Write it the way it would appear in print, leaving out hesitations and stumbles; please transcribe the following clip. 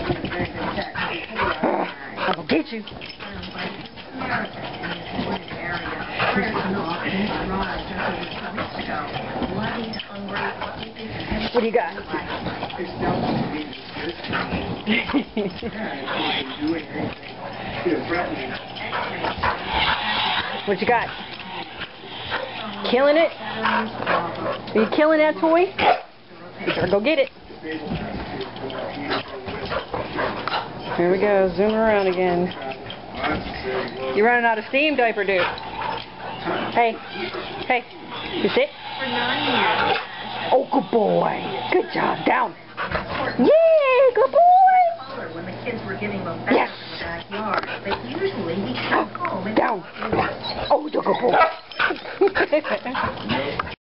I'm gonna get you. What do you got? What you got? Killing it? Are you killing that toy? You better go get it. Here we go, zoom around again. You're running out of steam, diaper dude. Hey, hey, you sit? Oh, good boy. Good job. Down. Yeah, good boy. Yes. Oh, down. Oh, you're a good boy.